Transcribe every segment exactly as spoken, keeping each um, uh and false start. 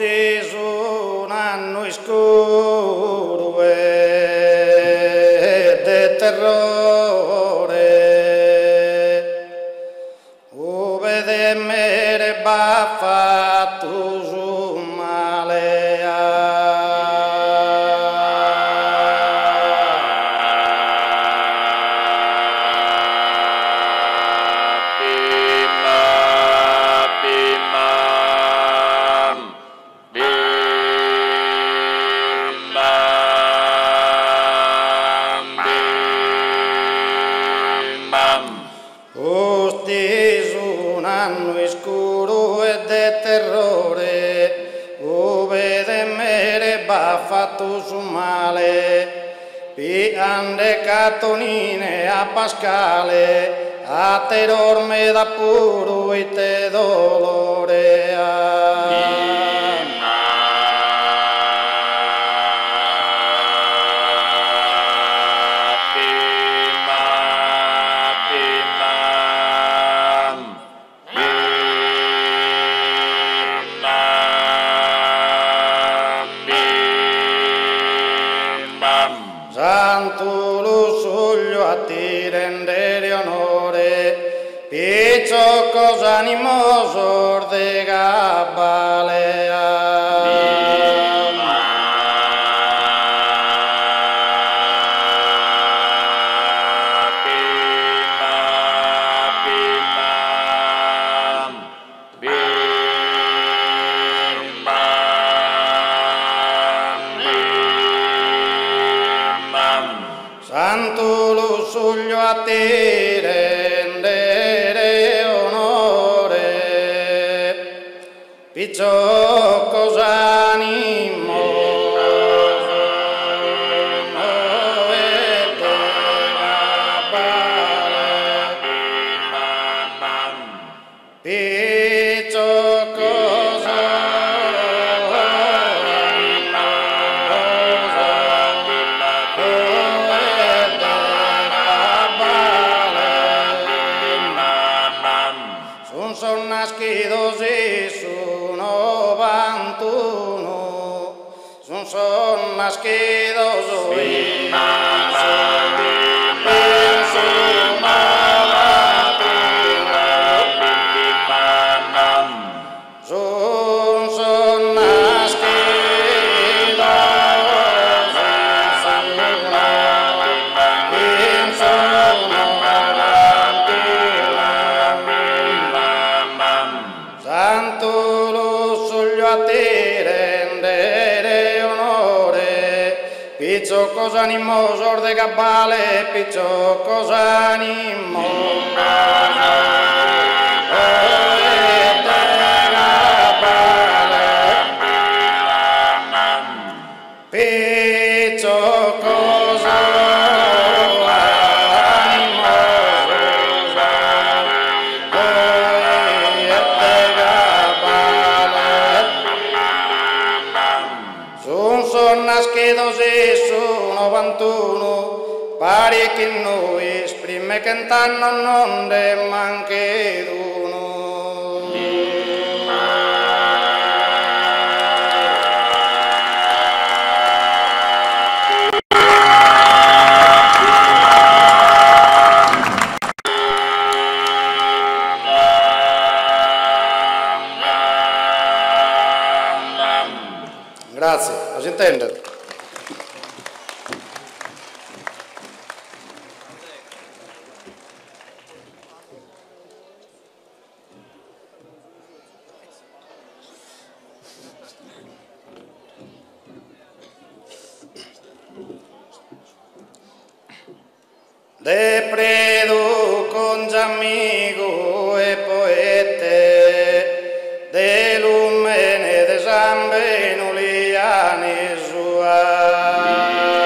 Osti un anno scuro e de terrore, o vede mere baffa tu su male. Osti un anno scuro e de terrore, o vede mere baffa tu su male, piande cattonine a Pascale, a te dorme da puro e te dolore. Santo lo soglio a ti rendere onore, piccio cosa animoso de Gabalea. Santo lo soglio a te rendere onore, piccio cosa animo piccio cosa son nascidos y su novantuno, son son nascidos hoy. Son son Santo lo soglio a te rendere onore, piccio cosa animoso de Gabbale, piccio cosa animoso de Gabbale, piccio cosa son nascidos e su novantuno, pari che noi esprime cantano non de manche d'uno. Grazie, lo si intende? De predo con amigo e poete, de lumene de San Benuliani sua.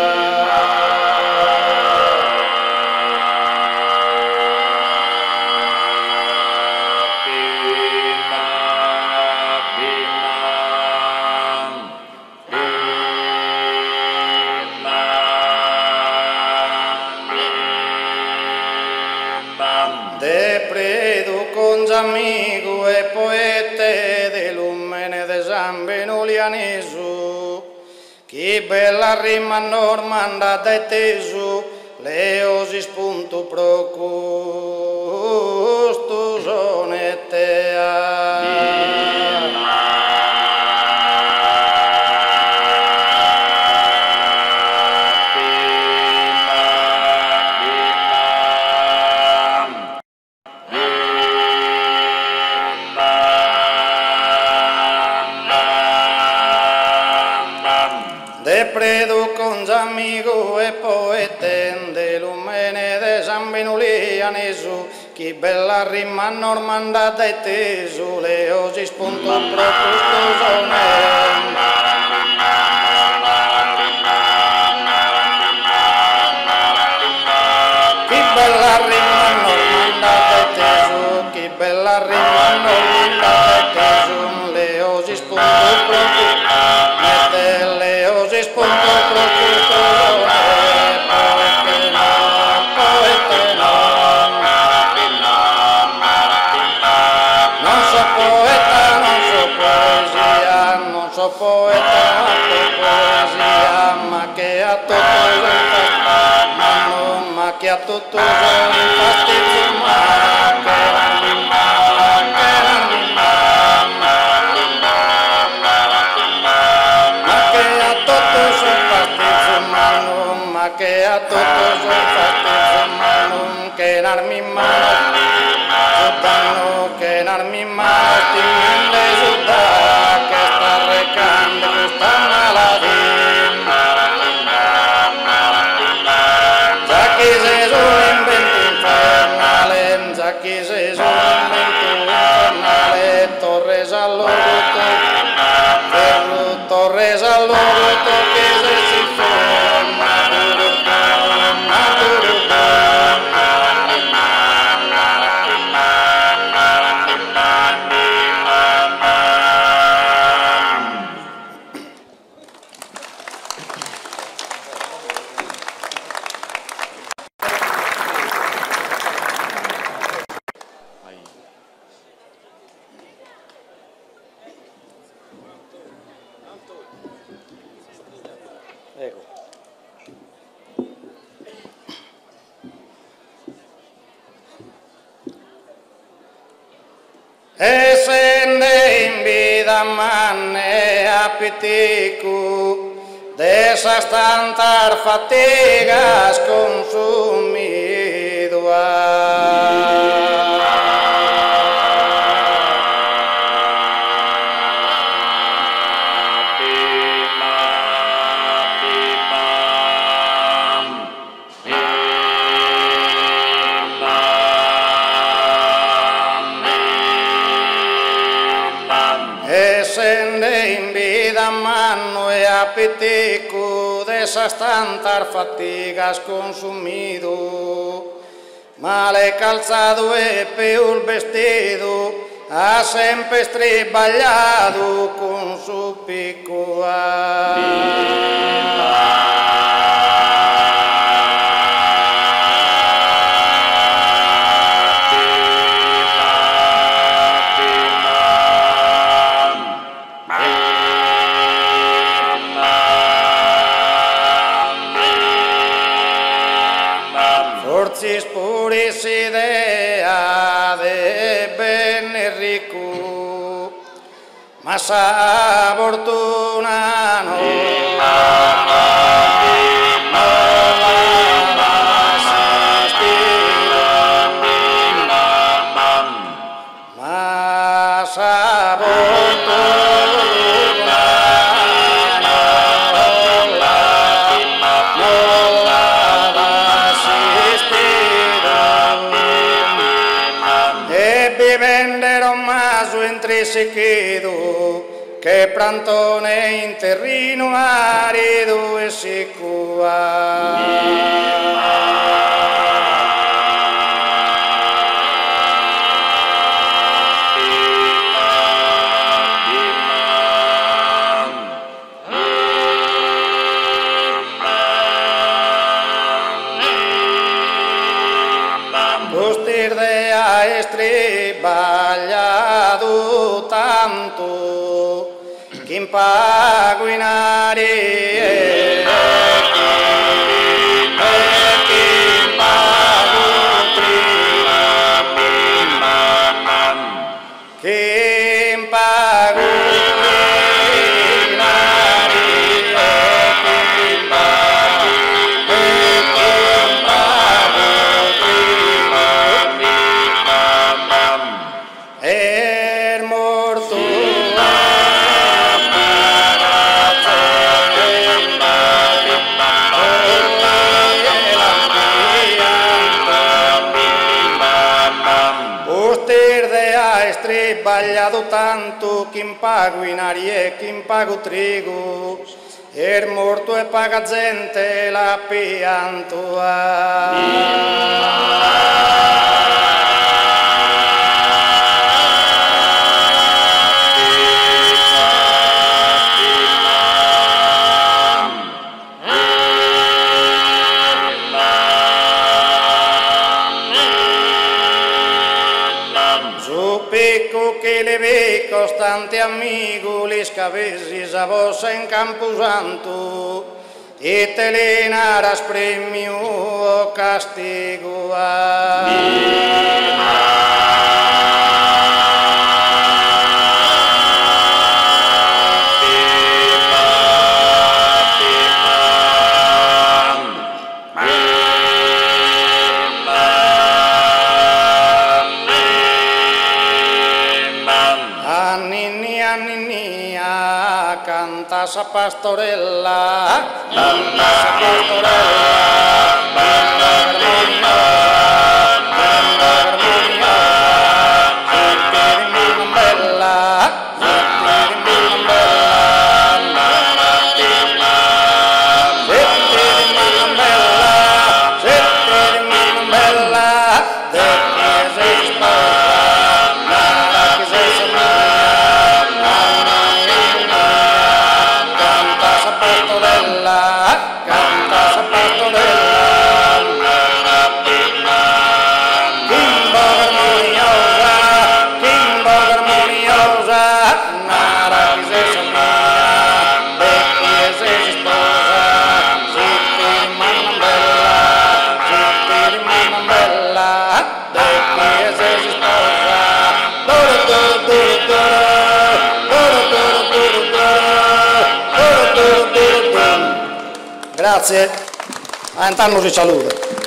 De predo con amigo e poete, de lumene de San Benuliani lianesu, chi bella rima normanda dai tesu, leosi spunto procusto sonetea. De predu con amigo e poeten dell'umene de San Benulianesu, chi bella rima normandata e tesu, le osi spunto procusto sonem. Chi bella rima normandata e tesu, chi bella rima normandata e tesu, le osi spunto procusto spunto procusto poete no, poete no. Non so poeta, non so poesia, non so poeta, non so poesia, ma che a tutto ma non, ma che a tutto sono infastidio, ma che l'anima, che l'anima. Che a tutto sono fastidio manum, che n'armi mano, giudano, che n'armi mano, timende giudà, che sta recando questa malattia. Già chi se sono invento infernale, già chi se sono invento infernale, Torres all'oruto, ferro, Torres all'oruto, che se si ferma. Ecco. E se ne in vida manne apiticu, de esas tantas fatigas consumidas. In vida mano e apetico de esas tantas fatigas consumido, male calzado e peor vestido, ha sempre stribagliato con su piccoa. Forcis puris idea de bene rico, mas a fortuna no mas a fortuna intrissechido, che plantone in terreno arido e sicua. Postir de a estribagliato tanto, che Chimpaguinari Bagliado tanto, chi pago in aria e chi pago trigo, er morto e paga gente la piantua. Che le ve costante amigo, les cabezes a vos en Camposanto, e te le naras premio o castigo canta sa pastorella, canta sa pastorella, canta armonia, canta armonia, sette di mano bella, sette di mano bella, sette di mano bella, sette di mano bella, de che se sposa, nada che se sposa. Grazie, a intanto ci saluta.